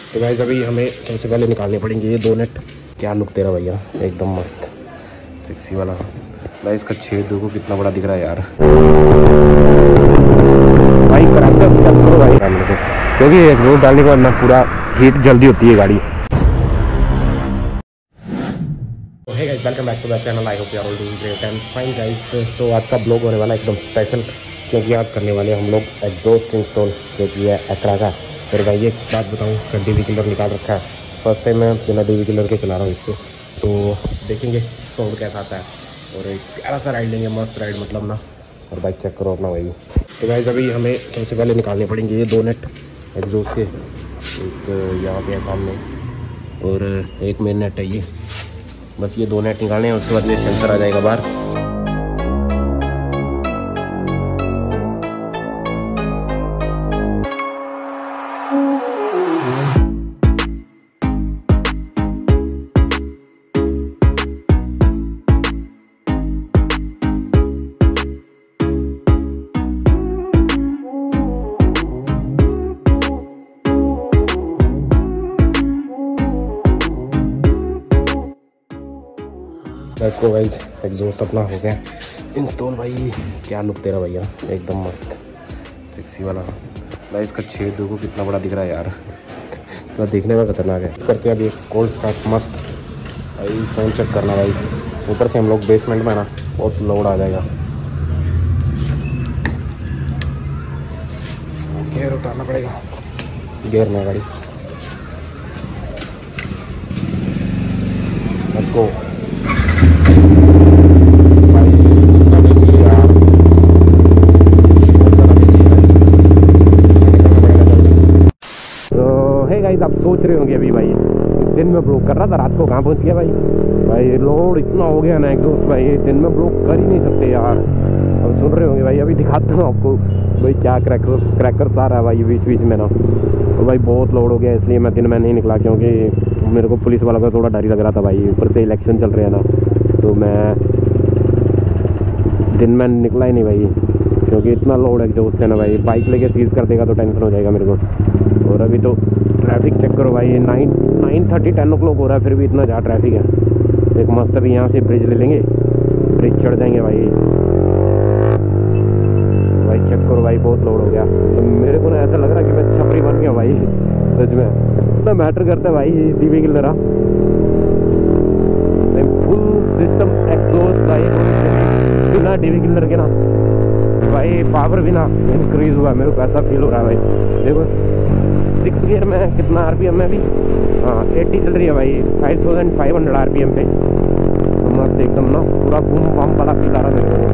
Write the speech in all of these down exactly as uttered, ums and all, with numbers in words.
तो गाइस अभी हमें सबसे पहले निकालने पड़ेंगे ये दो नेट। क्या लुक तेरा भैया, एकदम मस्त सेक्सी वाला भाई। इसका छेद देखो कितना बड़ा दिख रहा है यार भाई। कराते करो भाई, क्योंकि एक रोड डालने के बाद ना पूरा हीट जल्दी होती है गाड़ी। Hey guys, welcome back to the channel. I hope you are all doing great and fine guys. तो आज का ब्लॉग होने वाला है एकदम स्पेशल, क्योंकि आज करने वाले हम लोग एग्जॉस्ट इंस्टॉल, जो कि है एक्रा का। फिर भाई एक बात बताऊँ, इसका डी वी किलर निकाल रखा है। फर्स्ट टाइम मैं बिना डी वी किलर के चला रहा हूँ इसको, तो देखेंगे साउंड कैसा आता है। और एक प्यारा सा राइड लेंगे, मस्त राइड मतलब ना। और बाइक चेक करो अपना भाई। तो गाइस अभी हमें सबसे पहले निकालने पड़ेंगे ये दो नेट एग्जॉस्ट के। एक यहाँ पे है सामने और एक मेन नेट है ये। बस ये दो नेट निकालने हैं, उसके बाद ये सेंसर आ जाएगा बाहर। लेट्स गो गाइस, एग्जॉस्ट अपना हो गया इंस्टॉल। भाई क्या लुक तेरा भैया, एकदम मस्त सेक्सी वाला भाई। इसका छेद देखो कितना बड़ा दिख रहा है यार तो देखने में खतरनाक है। करके अभी एक कोल्ड स्टार्ट मस्त भाई। साउंड चेक करना भाई। ऊपर से हम लोग बेसमेंट में ना, बहुत लोड आ जाएगा। गेयर उतारना पड़ेगा, गेयर में गाड़ी। Let's go. आप सोच रहे होंगे अभी भाई, दिन में ब्लॉक कर रहा था, रात को कहाँ पहुँच गया भाई। भाई लोड इतना हो गया ना एग्जॉस्ट भाई, दिन में ब्लॉक कर ही नहीं सकते यार। अब सुन रहे होंगे भाई, अभी दिखाता हूँ आपको भाई क्या क्रैकर क्रैकर्स आ रहा है भाई बीच बीच में ना। तो भाई बहुत लोड हो गया, इसलिए मैं दिन में नहीं निकला, क्योंकि मेरे को पुलिस वालों का थोड़ा डर ही लग रहा था भाई। ऊपर से इलेक्शन चल रहे हैं ना, तो मैं दिन में निकला ही नहीं भाई, क्योंकि इतना लोड एग्जॉस्ट है ना भाई। बाइक लेके सीज कर देगा तो टेंशन हो जाएगा मेरे को। और अभी तो ट्रैफिक चेक करो भाई, nine nine thirty ten o'clock हो रहा है, फिर भी इतना ज़्यादा ट्रैफिक है। एक मस्त अभी यहाँ से ब्रिज ले लेंगे, ब्रिज चढ़ जाएंगे भाई। भाई चेक करो भाई, बहुत लोड हो गया। तो मेरे को ना ऐसा लग रहा है कि मैं छपरी बन गया भाई, सच में इतना मैटर करता है भाई D V killer. Full system exhaust भाई, बिना डी वी किलर के ना भाई पावर भी ना इंक्रीज हुआ। मेरे को ऐसा फील हो रहा है भाई। देखो सिक्स गियर में कितना आरपीएम में भी, हाँ एट्टी चल रही है भाई, five thousand five hundred RPM पे। तो मस्त एकदम ना, पूरा बूम बम वाला फील आ रहा है मेरे को।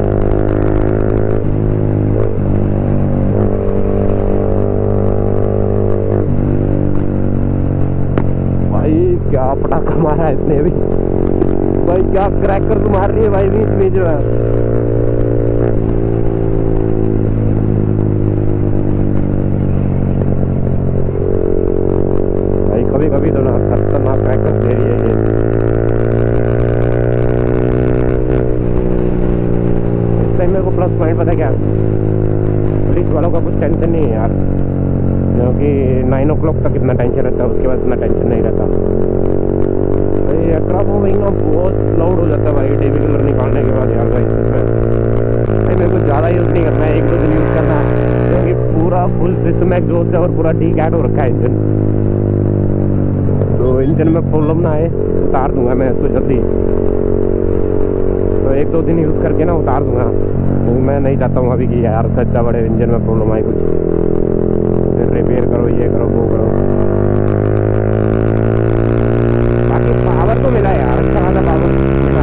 भाई क्या पटाखा मारा है इसने अभी भाई, क्या क्रैकर्स मार रही है भाई बीच बीच में। कभी कभी तो ना खतरनाक क्रैकर्स दे रही है ये। इस टाइम मेरे को प्लस पॉइंट पता क्या, पुलिस वालों का कुछ टेंशन नहीं है यार, क्योंकि नाइन ओ क्लॉक तक इतना टेंशन रहता है, उसके बाद इतना टेंशन नहीं रहता भाई। एक्रा को भाई ना बहुत लाउड हो जाता है भाई डी वी किलर निकालने के बाद यार। भाई इसमें भाई मेरे को ज़्यादा यूज़ नहीं करना है, एक दो दिन यूज़ करना है, क्योंकि पूरा फुल सिस्टम एग्जॉस्ट है और पूरा डी कैट हो रखा है इंजन। तो इंजन में प्रॉब्लम ना आए, उतार दूंगा मैं इसको जल्दी। तो एक दो दिन यूज़ करके ना उतार दूंगा, क्योंकि मैं नहीं चाहता हूँ अभी कि यार खर्चा बढ़े, इंजन में प्रॉब्लम आए कुछ, फिर रिपेयर करो, ये करो वो करो। बाकी पावर तो मिला यार, अच्छा खासा पावर मिला।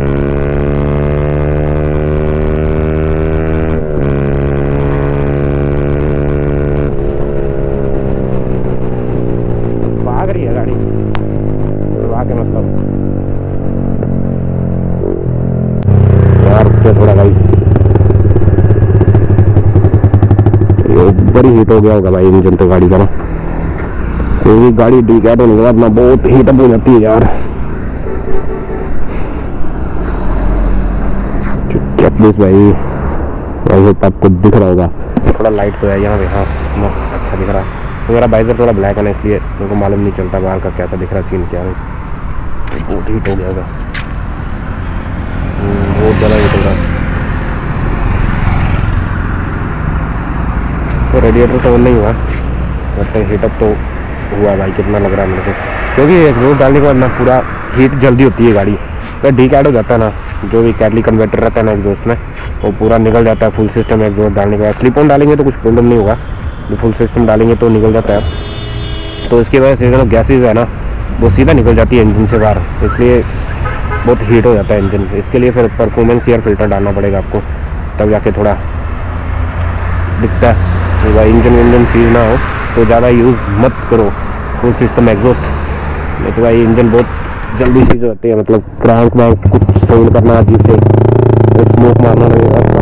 भाग रही है गाड़ी के मतलब यार, थोड़ा गाइस ऊपर ही हीट हो गया होगा भाई इंजन तो गाड़ी का ना, क्योंकि गाड़ी डीकैट होने के बाद ना बहुत हीट अप हो जाती है यार। चेक दिस भाई, आपको दिख रहा होगा थोड़ा लाइट तो है यहाँ पे, हाँ मस्त अच्छा दिख रहा है। तो मेरा बाइजर थोड़ा ब्लैक है ना, इसलिए मेरे को मालूम नहीं चलता बाहर का कैसा दिख रहा सीन क्या है। बहुत हीट हो गया होगा, बहुत ज़्यादा हीट हो रहा है। तो रेडिएटर तो ऑन नहीं हुआ, मतलब हीटअप तो हुआ भाई, कितना लग रहा है मेरे को, क्योंकि एग्जॉस्ट डालने के बाद ना पूरा हीट जल्दी होती है गाड़ी। तो डी कैट हो जाता है ना, जो भी कैटली कन्वर्टर रहता है ना एग्जॉस्ट में, वो पूरा निकल जाता है फुल सिस्टम एग्जॉस्ट डालने के बाद। स्लिप ऑन डालेंगे तो कुछ प्रॉब्लम नहीं होगा, जो फुल सिस्टम डालेंगे तो निकल जाता है। तो इसकी वजह से जो गैसेज है ना वो सीधा निकल जाती है इंजन से बाहर, इसलिए बहुत हीट हो जाता है इंजन। इसके लिए फिर परफॉर्मेंस एयर फिल्टर डालना पड़ेगा आपको, तब जाके थोड़ा दिखता है। तो भाई इंजन इंजन सीज ना हो तो ज़्यादा यूज़ मत करो फुल सिस्टम एग्जॉस्ट, नहीं तो भाई इंजन बहुत जल्दी सीज होती है। मतलब क्रैंक वैंक कुछ साउंड करना अजीब से, स्मोक मारना लगेगा।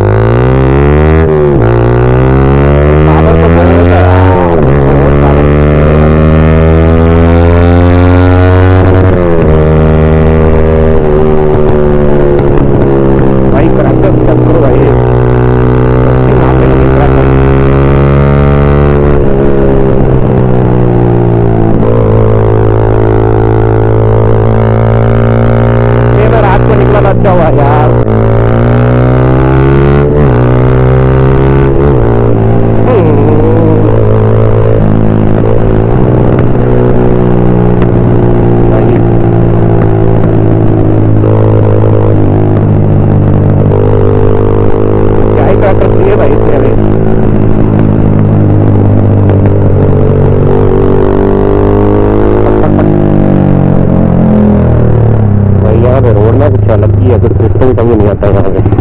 रोड में कुछ अलग ही है, कुछ सिस्टम समझ नहीं आता है यहाँ पे।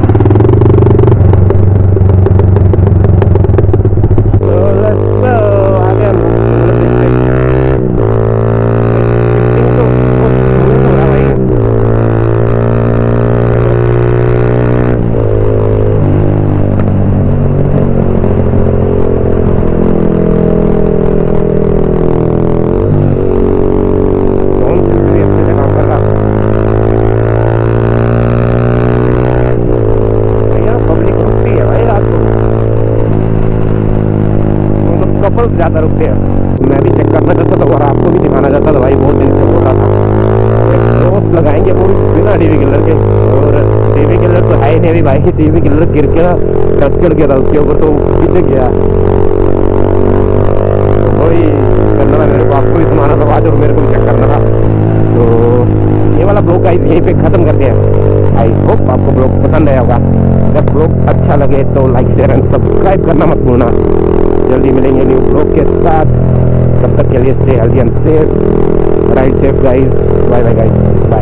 कपल्स ज़्यादा रुकते हैं, मैं भी चेक करना चाहता था और आपको भी दिखाना चाहता था भाई, बहुत दिन से बोल रहा था। दोस्त लगाएंगे वो बिना डीवी किलर के, और डीवी किलर तो है ही नहीं अभी भाई, डीवी किलर गिर के ना ट्रक चढ़ गया था उसके ऊपर, तो पीछे गया। तो वही करना था मेरे को, आपको भी सुनाना था आज और मेरे को भी चेक करना था। तो ये वाला ब्लॉग गाइस यहीं पे ख़त्म करते हैं। आई होप आपको ब्लॉग पसंद आया होगा। अगर ब्लॉग अच्छा लगे तो लाइक शेयर एंड सब्सक्राइब करना मत भूलना। जल्दी मिलेंगे न्यू ब्लॉग के साथ, तब तक के लिए stay healthy and safe, ride safe guys, bye bye guys.